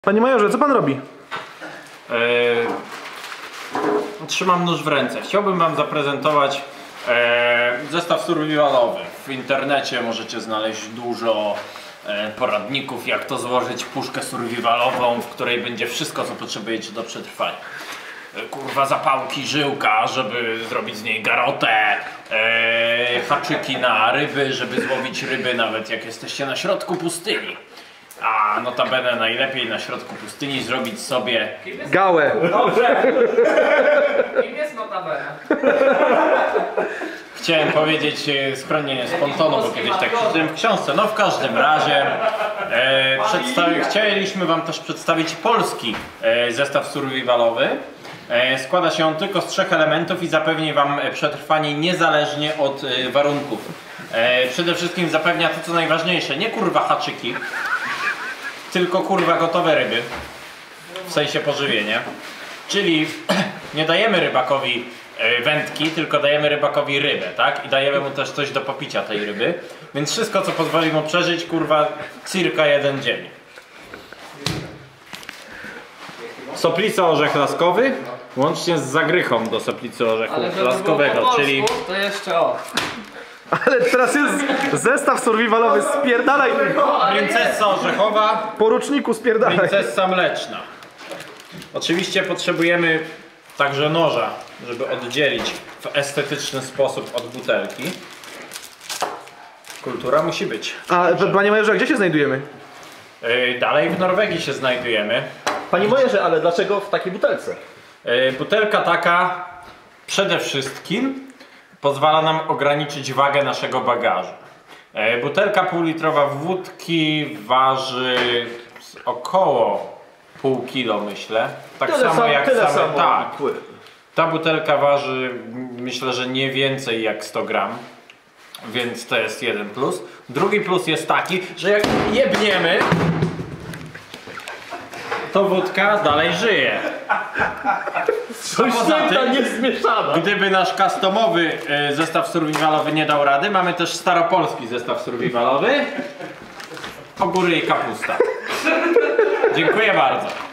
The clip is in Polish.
Panie majorze, co pan robi? Trzymam nóż w ręce. Chciałbym wam zaprezentować zestaw survivalowy. W internecie możecie znaleźć dużo poradników, jak to złożyć puszkę survivalową, w której będzie wszystko, co potrzebujecie do przetrwania. Kurwa, zapałki, żyłka, żeby zrobić z niej garotę, haczyki na ryby, żeby złowić ryby nawet jak jesteście na środku pustyni. A notabene najlepiej na środku pustyni zrobić sobie gałę. Dobrze. Kim jest notabene? Chciałem powiedzieć schronienie z pontonu, bo kiedyś tak przeczytałem w książce. No w każdym razie chcieliśmy wam też przedstawić polski zestaw survivalowy. Składa się on tylko z 3 elementów i zapewni wam przetrwanie niezależnie od warunków. Przede wszystkim zapewnia to, co najważniejsze, nie kurwa haczyki, tylko kurwa gotowe ryby, w sensie pożywienie. Czyli nie dajemy rybakowi wędki, tylko dajemy rybakowi rybę, tak? I dajemy mu też coś do popicia tej ryby. Więc wszystko, co pozwoli mu przeżyć, kurwa, circa 1 dzień. Soplica orzech laskowy, łącznie z zagrychą do soplicy orzechu laskowego, czyli... To jeszcze o. Ale teraz jest zestaw survivalowy, spierdalaj! Princesa orzechowa, Poruczniku, spierdalaj! princesa mleczna. Oczywiście potrzebujemy także noża, żeby oddzielić w estetyczny sposób od butelki. Kultura musi być. A panie majorze, gdzie się znajdujemy? Dalej w Norwegii się znajdujemy. Panie majorze, ale dlaczego w takiej butelce? Butelka taka przede wszystkim pozwala nam ograniczyć wagę naszego bagażu. Butelka półlitrowa wódki waży około pół kilo, myślę. Tak samo jak same, tak. Ta butelka waży, myślę, że nie więcej jak 100 gram. Więc to jest jeden plus. Drugi plus jest taki, że jak jebniemy, to wódka dalej żyje. Coś nie zmieszane. Gdyby nasz customowy zestaw survivalowy nie dał rady, mamy też staropolski zestaw survivalowy. Ogóry i kapusta. Dziękuję bardzo.